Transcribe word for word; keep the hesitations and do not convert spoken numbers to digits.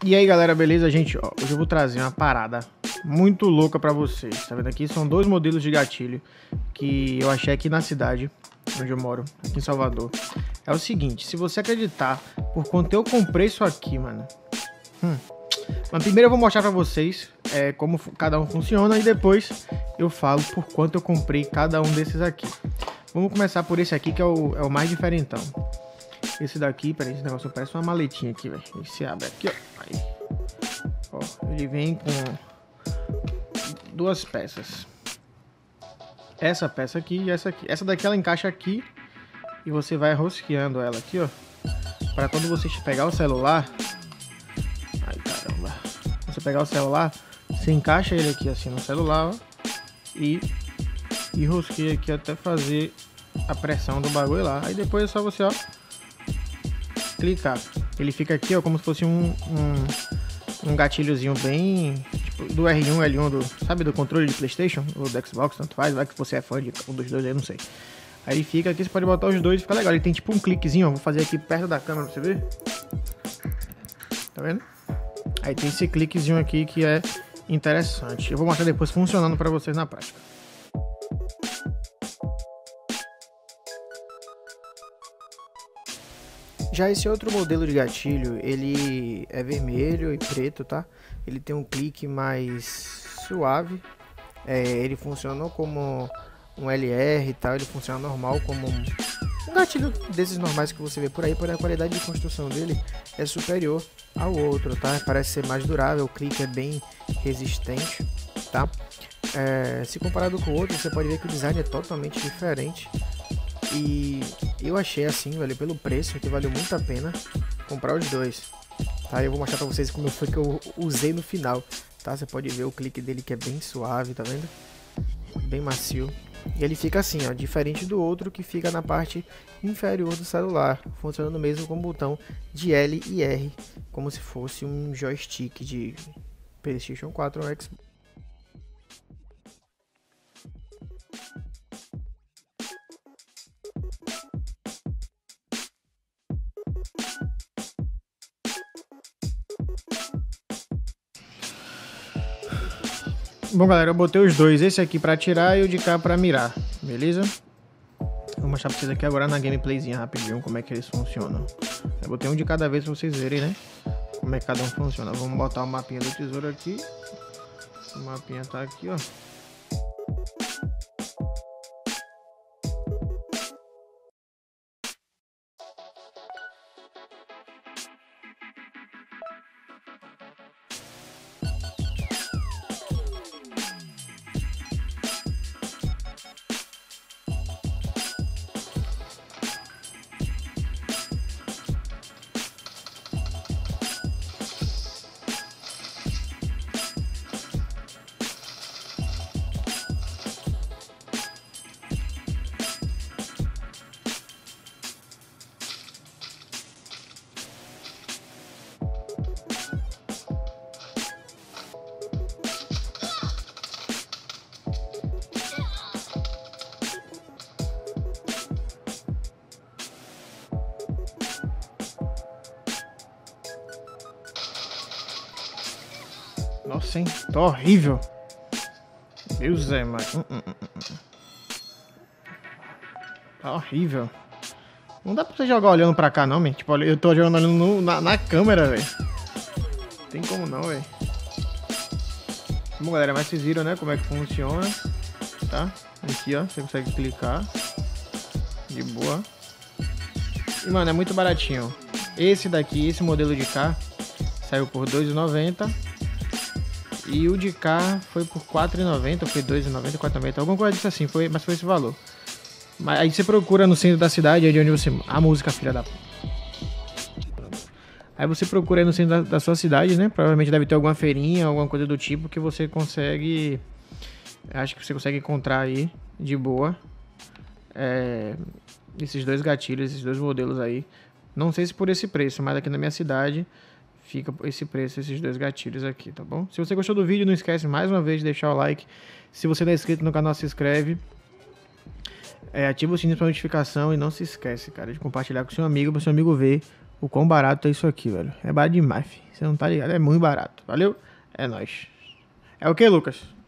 E aí galera, beleza? Gente, ó, hoje eu vou trazer uma parada muito louca pra vocês. Tá vendo aqui? São dois modelos de gatilho que eu achei aqui na cidade onde eu moro, aqui em Salvador. É o seguinte, se você acreditar por quanto eu comprei isso aqui, mano. Hum. Mas primeiro eu vou mostrar pra vocês é, como cada um funciona e depois eu falo por quanto eu comprei cada um desses aqui. Vamos começar por esse aqui que é o, é o mais diferentão. Esse daqui, peraí, esse negócio parece uma maletinha aqui, velho. Ele se abre aqui, ó. Aí. Ó, ele vem com duas peças. Essa peça aqui e essa aqui. Essa daqui ela encaixa aqui e você vai rosqueando ela aqui, ó. Para quando você pegar o celular... Ai, caramba. Você pegar o celular, você encaixa ele aqui assim no celular, ó. E, e rosqueia aqui até fazer a pressão do bagulho lá. Aí depois é só você, ó, clicar. Ele fica aqui, ó, como se fosse um, um, um gatilhozinho bem tipo, do R um, L um, do, sabe, do controle de PlayStation ou do Xbox, tanto faz, vai que você é fã de um dos dois aí, não sei. Aí ele fica aqui, você pode botar os dois e fica legal. Ele tem tipo um cliquezinho, ó, vou fazer aqui perto da câmera pra você ver. Tá vendo? Aí tem esse cliquezinho aqui que é interessante. Eu vou mostrar depois funcionando pra vocês na prática. Já esse outro modelo de gatilho, ele é vermelho e preto, tá? Ele tem um clique mais suave. É, ele funciona como um L R e tal, ele funciona normal como um, um gatilho desses normais que você vê por aí, porém a qualidade de construção dele é superior ao outro, tá? Parece ser mais durável, o clique é bem resistente, tá? É, se comparado com o outro, você pode ver que o design é totalmente diferente. E eu achei assim, velho, pelo preço, que valeu muito a pena comprar os dois. Tá, eu vou mostrar pra vocês como foi que eu usei no final, tá? Você pode ver o clique dele que é bem suave, tá vendo? Bem macio. E ele fica assim, ó, diferente do outro que fica na parte inferior do celular, funcionando mesmo com o botão de L e R, como se fosse um joystick de PlayStation quatro ou Xbox. Bom galera, eu botei os dois, esse aqui pra atirar e o de cá pra mirar, beleza? Vou mostrar pra vocês aqui agora na gameplayzinha rapidinho como é que eles funcionam. Eu botei um de cada vez pra vocês verem, né? Como é que cada um funciona. Vamos botar o mapinha do tesouro aqui. O mapinha tá aqui, ó. Nossa, hein? Tá horrível. Deus é, mas... Hum, hum, hum. Tá horrível. Não dá pra você jogar olhando pra cá, não, man. Tipo, eu tô jogando olhando no, na, na câmera, velho. Tem como não, velho. Bom, galera, mas vocês viram, né? Como é que funciona. Tá? Aqui, ó. Você consegue clicar. De boa. E, mano, é muito baratinho. Esse daqui, esse modelo de cá, saiu por dois reais e noventa centavos. E o de cá foi por quatro reais e noventa centavos, foi dois reais e noventa centavos, quatro reais e noventa centavos, alguma coisa disso assim, foi, mas foi esse valor. Mas aí você procura no centro da cidade, aí de onde você... A música, filha da... Aí você procura aí no centro da, da sua cidade, né? Provavelmente deve ter alguma feirinha, alguma coisa do tipo que você consegue... Acho que você consegue encontrar aí, de boa. É... Esses dois gatilhos, esses dois modelos aí. Não sei se por esse preço, mas aqui na minha cidade... Fica esse preço, esses dois gatilhos aqui, tá bom? Se você gostou do vídeo, não esquece mais uma vez de deixar o like. Se você não é inscrito no canal, se inscreve. É, ativa o sininho para notificação e não se esquece, cara, de compartilhar com seu amigo, para seu amigo ver o quão barato é isso aqui, velho. É barato demais, fi. Você não tá ligado, é muito barato. Valeu? É nóis. É o que, Lucas?